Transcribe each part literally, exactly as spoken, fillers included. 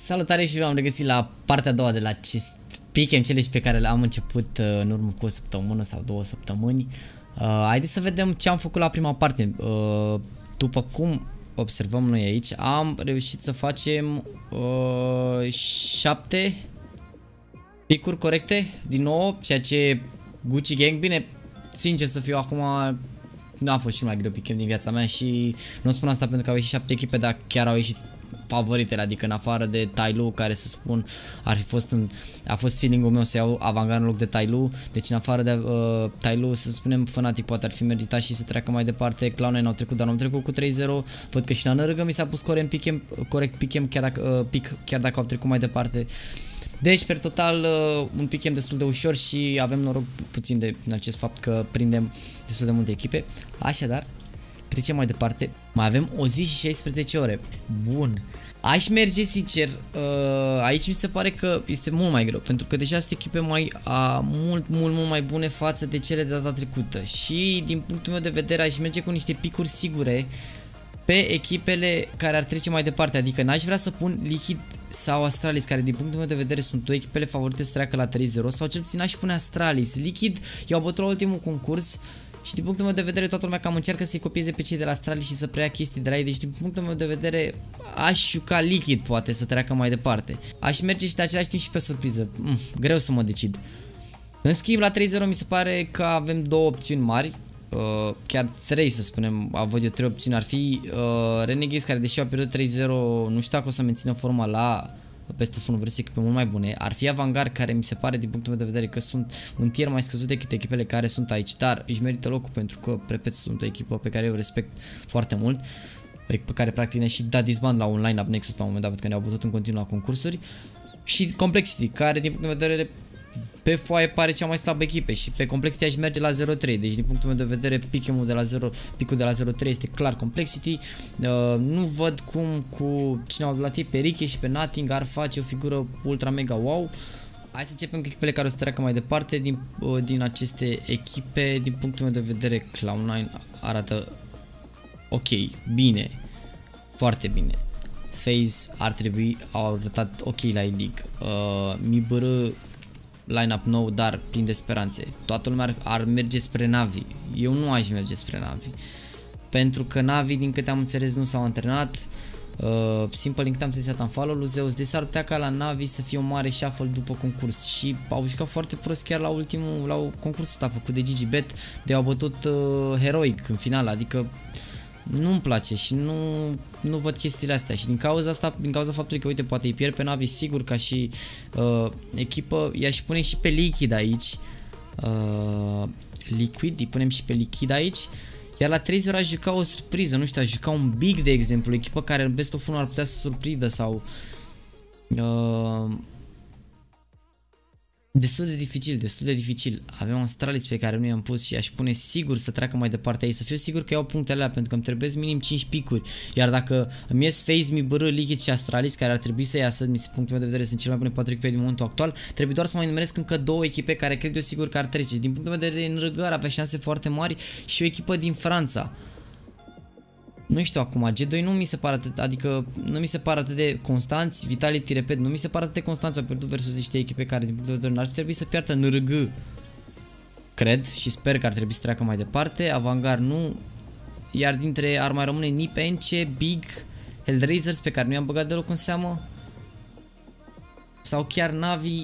Salutare și v-am regăsit la partea a doua de la acest pick and challenge pe care l-am început uh, în urmă cu o săptămână sau două săptămâni. Uh, haideți să vedem ce am făcut la prima parte. Uh, după cum observăm noi aici, am reușit să facem uh, șapte picuri corecte din nou, ceea ce Gucci Gang, bine, sincer să fiu acum, nu a fost și mai greu pick din viața mea și nu spun asta pentru că au ieșit șapte echipe, dar chiar au ieșit favoritele, adică în afară de Tailu, care să spun ar fi fost în, a fost feeling-ul meu să iau Avangard în loc de Tailu, deci în afară de uh, Tailu, să spunem, Fnatic poate ar fi meritat și să treacă mai departe. Cloud nine au trecut, dar nu au trecut cu trei zero, văd că și la N R G mi s-a pus corect pick, corect pick, chiar dacă, uh, pick, chiar dacă au trecut mai departe. Deci, per total, uh, un pick destul de ușor și avem noroc puțin de în acest fapt că prindem destul de multe echipe. Așadar, trecem mai departe. Mai avem o zi și șaisprezece ore. Bun. Aș merge sincer, uh, aici mi se pare că este mult mai greu, pentru că deja sunt echipe mai a, mult, mult, mult mai bune față de cele de data trecută. Și din punctul meu de vedere aș merge cu niște picuri sigure pe echipele care ar trece mai departe. Adică n-aș vrea să pun Liquid sau Astralis, care din punctul meu de vedere sunt două echipele favorite să treacă la trei zero, sau cel puțin aș pune Astralis. Liquid i-au bătut la ultimul concurs și din punctul meu de vedere toată lumea cam încearcă să-i copieze pe cei de la Astralis și să preia chestii de la ei. Deci din punctul meu de vedere aș juca Liquid poate să treacă mai departe. Aș merge și de același timp și pe surpriză. Mm, greu să mă decid. În schimb la trei zero mi se pare că avem două opțiuni mari. Uh, chiar trei să spunem, având eu trei opțiuni. Ar fi uh, Renegades, care deși au pierdut trei zero, nu știu dacă o să mențină forma la Best of unu versus echipe mult mai bune. Ar fi Avangard, care mi se pare din punctul meu de vedere că sunt un tier mai scăzut decât echipele care sunt aici, dar își merită locul pentru că, repet, sunt o echipă pe care eu respect foarte mult, pe care practic ne și dat disband la un line-up Nexus la un moment dat, pentru că ne-au bătut în continuu la concursuri. Și Complexity, care din punctul meu de vedere pe foaie pare cea mai slabă echipă și pe Complexity aș merge la zero trei. Deci din punctul meu de vedere pick-ul de la zero, pick-ul de la zero trei este clar Complexity. Uh, nu văd cum cu cine au luat ei pe Rike și pe Nothing ar face o figură ultra mega wow. Hai să începem cu echipele care o să treacă mai departe din, uh, din aceste echipe. Din punctul meu de vedere Cloud nine arată ok, bine, foarte bine. FaZe ar trebui, au arătat ok la E-League. uh, M I B R line-up nou, dar plin de speranțe. Toată lumea ar, ar merge spre Navi. Eu nu aș merge spre Navi, pentru că Navi, din câte am înțeles, nu s-au antrenat. uh, Simple, din câte am înțeles, am follow lui Zeus. Deci s-ar putea ca la Navi să fie o mare shuffle după concurs. Și au jucat foarte prost chiar la ultimul, la concurs ăsta făcut de GigiBet, de au bătut uh, Heroic în final. Adică nu-mi place și nu, nu văd chestiile astea și din cauza asta, din cauza faptului că, uite, poate îi pierd pe Navi sigur ca și uh, echipă, i-aș pune și pe Liquid aici. uh, Liquid, îi punem și pe Liquid aici. Iar la trei zero aș juca o surpriză, nu știu, aș juca un Big, de exemplu, echipă care în Best of unu ar putea să surprindă sau... Uh, Destul de dificil, destul de dificil. Avem Astralis pe care nu i-am pus și aș pune sigur să treacă mai departe aici, să fiu sigur că iau punctele alea, pentru că îmi trebuie minim cinci picuri. Iar dacă îmi ies FaZe, M I B R, Liquid și Astralis, care ar trebui să iasă, din punctul meu de vedere sunt cele mai bune patru echipe din momentul actual, trebuie doar să mai numeresc încă două echipe care cred eu sigur că ar trece. Din punctul meu de vedere, N R G ar avea șanse foarte mari și o echipă din Franța. Nu știu acum, G doi nu mi se pare atât, adică nu mi se pare atât de constanți. Vitality, repet, nu mi se pare atât de constanți, au pierdut versus niște echipe care din punctul de vedere n-ar trebui să piardă. N R G, cred și sper că ar trebui să treacă mai departe. Avangard nu. Iar dintre ar mai rămâne N I P, N C, Big, Hellraisers, pe care nu i-am băgat deloc în seamă, sau chiar Navi.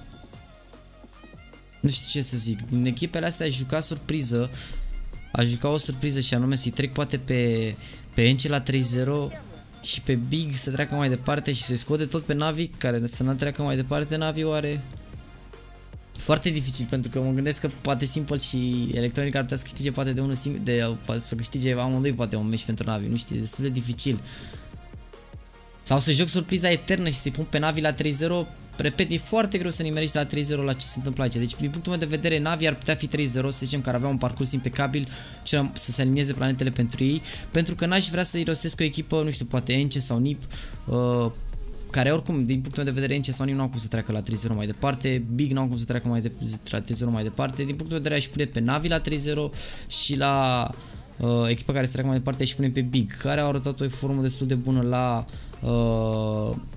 Nu știu ce să zic. Din echipele astea aș juca surpriză. Aș juca o surpriză și anume să-i trec poate pe, pe N C la trei zero și pe Big să treacă mai departe și să-i scode tot pe Navi, care să nu treacă mai departe. Navi oare? Foarte dificil, pentru că mă gândesc că poate Simple și Electronic ar putea să câștige poate de unul singur, de să câștige amândoi poate un meci pentru Navi, nu știu, destul de dificil. Sau să joc surpriza eternă și să-i pun pe Navi la trei zero. Repet, e foarte greu să nimerești la trei zero la ce se întâmplă aici. Deci, din punctul meu de vedere, Navi ar putea fi trei zero, să zicem că ar avea un parcurs impecabil, să se alinieze planetele pentru ei, pentru că n-aș vrea să-i rostesc o echipă, nu știu, poate N C sau N I P, uh, care oricum, din punctul meu de vedere, N C sau N I P nu au cum să treacă la trei zero mai departe, Big nu au cum să treacă mai de, la trei zero mai departe. Din punctul de vedere, aș pune pe Navi la trei zero și la uh, echipa care se treacă mai departe aș pune pe Big, care au arătat o formă destul de bună la... Uh,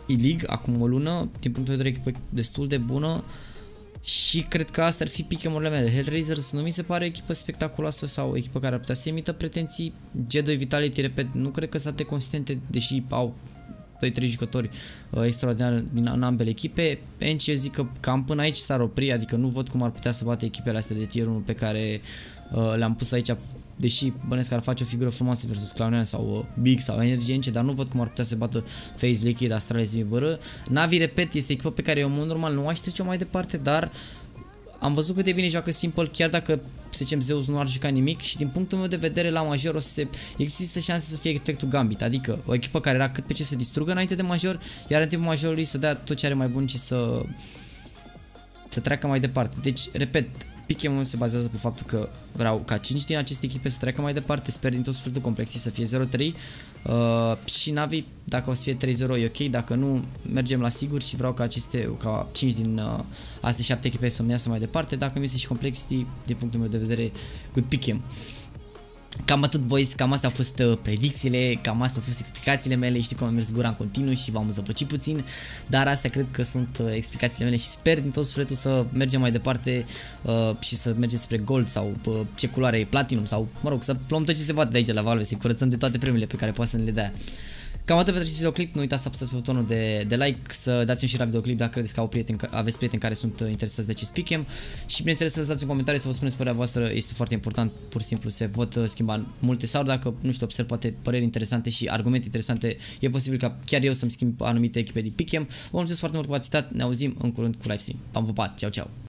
E-League acum o lună, din punctul de vedere echipă destul de bună. Și cred că astea ar fi pick-em-urile mele. Hellraisers nu mi se pare o echipă spectaculoasă sau o echipă care ar putea să emită pretenții. G doi Vitality, repet, nu cred că sunt atât consistente, deși au doi trei jucători uh, extraordinari în ambele echipe. Enci eu zic că cam până aici s-ar opri, adică nu văd cum ar putea să bate echipele astea de tier unu pe care uh, le-am pus aici, deși bănesc că ar face o figură frumoasă versus Clown sau uh, Big sau Energy Ence, dar nu văd cum ar putea să bată FaZe, Liquid, Astralis, Mibără. Navi, repet, este echipă pe care eu în mod normal nu aș trece-o mai departe, dar am văzut cât de bine joacă Simple, chiar dacă, să zicem, Zeus nu ar juca nimic și din punctul meu de vedere la major o să se, există șanse să fie efectul Gambit, adică o echipă care era cât pe ce să distrugă înainte de major, iar în timpul majorului să dea tot ce are mai bun și să să treacă mai departe. Deci, repet, pick-em-ul se bazează pe faptul că vreau ca cinci din aceste echipe să treacă mai departe, sper din tot sufletul Complexity să fie zero trei uh, și Navi, dacă o să fie trei zero e ok, dacă nu mergem la sigur și vreau ca aceste, ca cinci din uh, astea șapte echipe să-mi iasă mai departe, dacă mi iese și Complexity, din punctul meu de vedere, good pick-em. Cam atât, boys, cam astea au fost uh, predicțiile, cam astea au fost explicațiile mele, știu că am mers gura în continuu și v-am zăpăcit puțin, dar astea cred că sunt uh, explicațiile mele și sper din tot sufletul să mergem mai departe uh, și să mergem spre Gold sau uh, ce culoare e, Platinum sau, mă rog, să luăm tot ce se poate de aici la Valve, să curățăm de toate premiile pe care poate să ne le dea. Cam atât pentru acest videoclip, nu uitați să apăsați pe butonul de, de like, să dați un share la videoclip dacă credeți că au prieteni, aveți prieteni care sunt interesați de acest pick-em și bineînțeles să lăsați un comentariu să vă spuneți părerea voastră, este foarte important, pur și simplu se pot schimba multe sau dacă, nu știu, observ poate păreri interesante și argumente interesante, e posibil ca chiar eu să-mi schimb anumite echipe de pick-em. Vă mulțumesc foarte mult că v-ați uitat, ne auzim în curând cu livestream. V-am pupat, ceau, ceau!